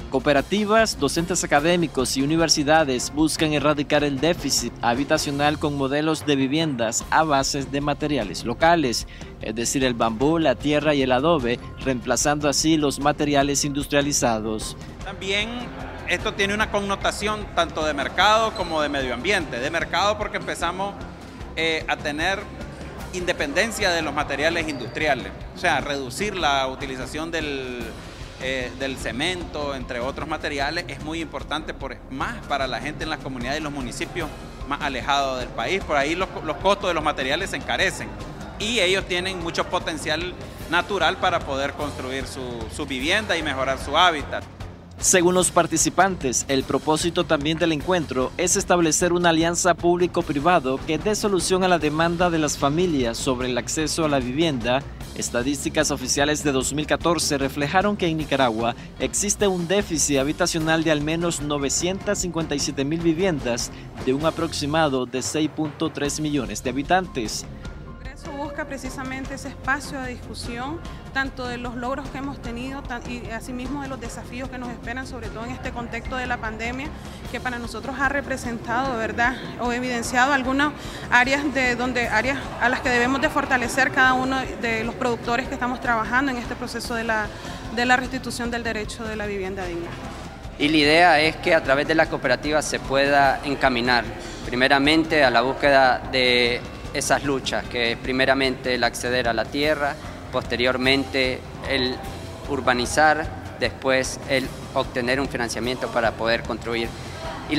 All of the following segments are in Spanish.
Cooperativas, docentes académicos y universidades buscan erradicar el déficit habitacional con modelos de viviendas a base de materiales locales, es decir, el bambú, la tierra y el adobe, reemplazando así los materiales industrializados. También esto tiene una connotación tanto de mercado como de medio ambiente. De mercado porque empezamos a tener independencia de los materiales industriales, o sea, reducir la utilización del cemento, entre otros materiales, es muy importante más para la gente en las comunidades y los municipios más alejados del país. Por ahí los costos de los materiales se encarecen y ellos tienen mucho potencial natural para poder construir su vivienda y mejorar su hábitat. Según los participantes, el propósito también del encuentro es establecer una alianza público-privado que dé solución a la demanda de las familias sobre el acceso a la vivienda. Estadísticas oficiales de 2014 reflejaron que en Nicaragua existe un déficit habitacional de al menos 957,000 viviendas de un aproximado de 6.3 millones de habitantes. Busca precisamente ese espacio de discusión, tanto de los logros que hemos tenido y asimismo de los desafíos que nos esperan, sobre todo en este contexto de la pandemia, que para nosotros ha representado, ¿verdad?, o evidenciado algunas áreas a las que debemos de fortalecer cada uno de los productores que estamos trabajando en este proceso de la restitución del derecho de la vivienda digna. Y la idea es que a través de la cooperativa se pueda encaminar primeramente a la búsqueda de esas luchas, que es primeramente el acceder a la tierra, posteriormente el urbanizar, después el obtener un financiamiento para poder construir. Y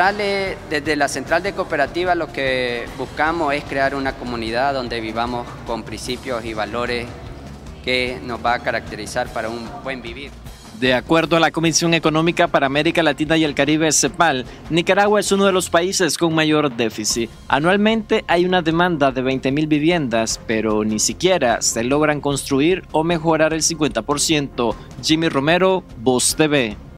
desde la central de cooperativa lo que buscamos es crear una comunidad donde vivamos con principios y valores que nos va a caracterizar para un buen vivir. De acuerdo a la Comisión Económica para América Latina y el Caribe, CEPAL, Nicaragua es uno de los países con mayor déficit. Anualmente hay una demanda de 20,000 viviendas, pero ni siquiera se logran construir o mejorar el 50%. Jimmy Romero, Voz TV.